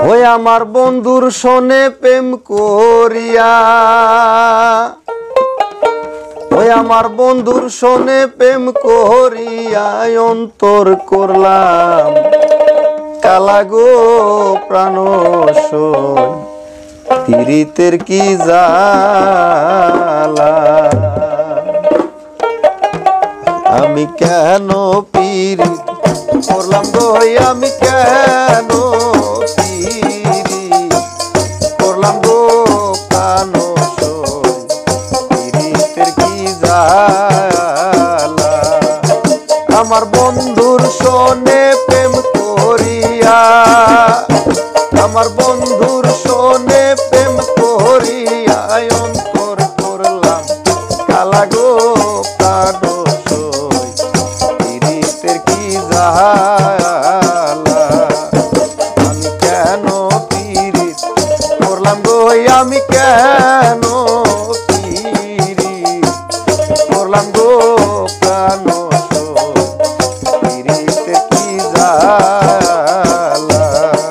ওই আমার বন্ধুর সনে প্রেম করিয়া, ওই আমার বন্ধুর সনে প্রেম করিয়া অন্তর করলাম কালা গো প্রাণ সই পীড়িতের কি জ্বালা। আমি কেন পীড়িত করলাম গো, আমি কেন পীড়িত করলাম গো প্রাণ সই পীড়িতের কি জ্বালা। আমার বন্ধুর সনে প্রেম করিয়া, আমার বন্ধুর সনে প্রেম করিয়া অন্তর করলাম কালা গো প্রাণ সই পীড়িতের কি জ্বালা। আমি কেন পীড়িত করলাম গো, আমি কেন পীড়িত করলাম গো প্রাণ সই পীড়িতের কি জ্বালা।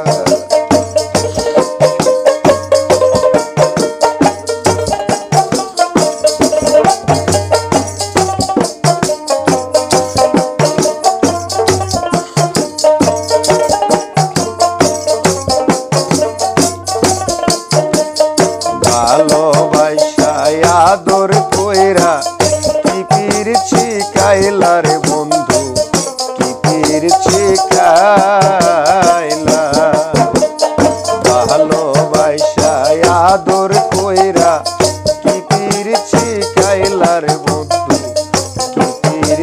ভালোবাসা আদর কইরা কি পীর শিখাইলা রে বন্ধু, কি পীর শিখাইলা। ভালোবাসা আদর কইরা কি পীর শিখাইলা রে বন্ধু, কি পীর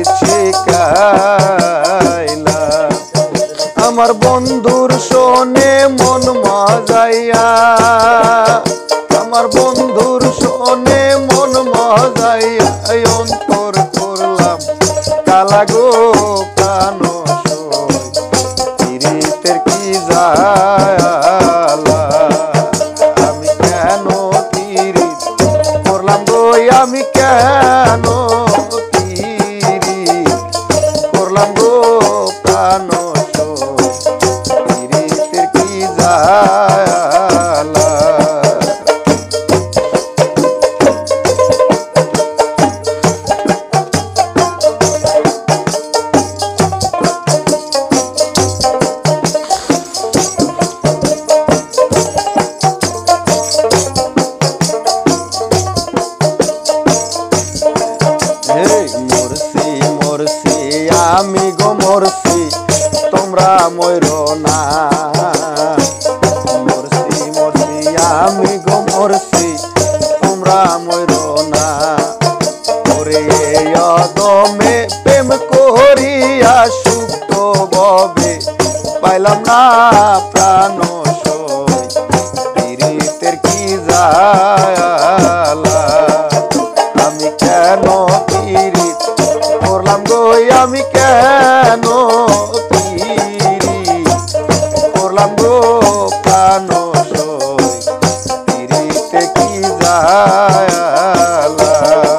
শিখাইলা। আমার বন্ধুর সনে মন মজাইয়া, আমার বন্ধুর সনে মন মজাইয়া অন্তর করলাম কালা গো প্রাণ সই পীড়িতের কি জ্বালা। আমি কেন পীড়িত করলাম গো, আমি কেন পীড়িত করলাম গো প্রাণ সই পীড়িতের কি জ্বালা। মরছি মরছি আমি গো মরছি তোমরা মরো না, মরছি মরছি আমি গো মরছি তোমরা মরো না। ওরে অদমে প্রেম করিয়া সুপ্ত ভবে পাইলাম না প্রাণ সই পীড়িতের কি জ্বালা। আমি কেন পীড়িত করলাম গো, আমি কেন পীড়িত করলাম গো প্রাণ সই পীড়িতে কি জ্বালা।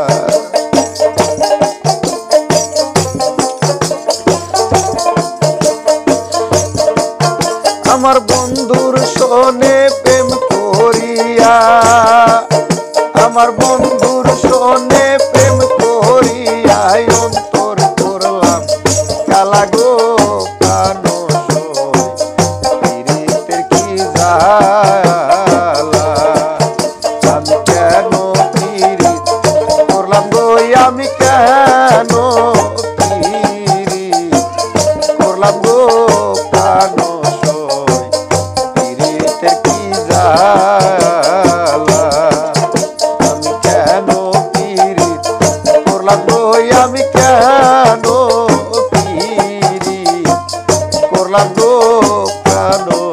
আমার বন্ধুর সনে প্রেম করিয়া, আমার বন্ধুর সনে প্রেম করিয়া অন্তর করলাম কালা গো প্রাণ সই পীড়িতের কি জ্বালা। আমি কেন পীড়িত করলাম গো, আমি কেন পীড়িত করলাম গো প্রাণ সই পীড়িতের কি জ্বালা। আমি কেন পীড়িত করলাম গো, আমি কেন পীড়িত করলাম গো প্রাণ